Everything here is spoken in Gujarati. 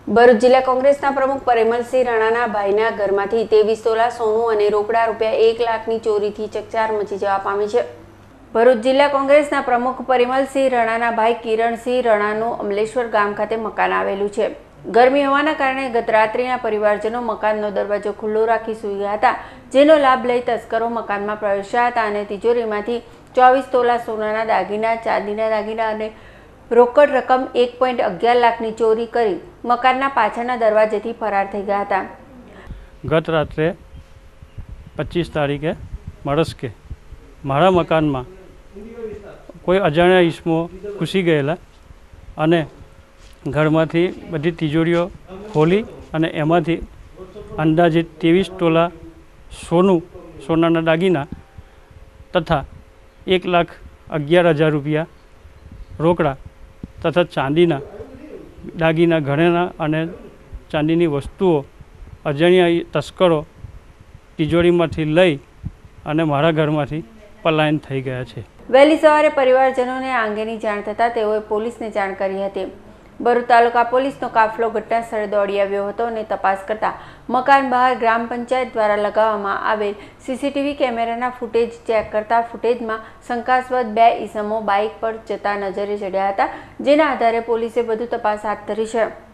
ભરૂચ જિલ્લા કોંગ્રેસના પ્રમુખ પરિમલસિંહ રાણાના ભાઈના ઘરમાંથી 23 તોલા સોનું અને રોકડા રૂપિયા 1 લાખની ચોરીથી ચકચાર મચી જવા પામી છે। ભરૂચ જિલ્લા કોંગ્રેસના પ્રમુખ પરિમલસિંહ રાણાના ભાઈ કિરણસિંહ રાણાનું અમલેશ્વર ગામ ખાતે મકાન આવેલું છે। ગરમી હોવાના કારણે ગત રાત્રિના પરિવારજનો મકાનનો દરવાજો ખુલ્લો રાખી સૂઈ ગયા હતા, જેનો લાભ લઈ તસ્કરો મકાનમાં પ્રવેશ્યા હતા અને તિજોરીમાંથી 24 તોલા સોનાના દાગીના, ચાંદીના દાગીના અને રોકડ રકમ 1.11 લાખની ચોરી કરી મકાનના પાછળના દરવાજેથી ફરાર થઈ ગયા હતા। ગત રાત્રે 25 તારીખે મળસ્કે મારા મકાનમાં કોઈ અજાણ્યા ઈસમો ઘૂસી ગયેલા અને ઘરમાંથી બધી તિજોરીઓ ખોલી અને એમાંથી અંદાજે 23 તોલા સોનાના દાગીના તથા 1,11,000 રૂપિયા રોકડા તથા ચાંદીના દાગીના ઘરેણા અને ચાંદીની વસ્તુઓ અજાણ્યા તસ્કરો તિજોરીમાંથી લઈ અને મારા ઘરમાંથી પલાયન થઈ ગયા છે। વહેલી સવારે પરિવારજનોને આ અંગેની જાણ થતાં તેઓએ પોલીસને જાણ કરી હતી। ભરૂચ તાલુકા પોલીસનો કાફલો ઘટના સ્થળે દોડી આવ્યો હતો અને તપાસ કરતા મકાન બહાર ગ્રામ પંચાયત દ્વારા લગાવવામાં આવેલ સીસીટીવી કેમેરાના ફૂટેજ ચેક કરતા ફૂટેજમાં શંકાસ્પદ 2 ઈસમો બાઇક પર જતા નજરે ચડ્યા હતા, જેના આધારે પોલીસે વધુ તપાસ હાથ ધરી છે।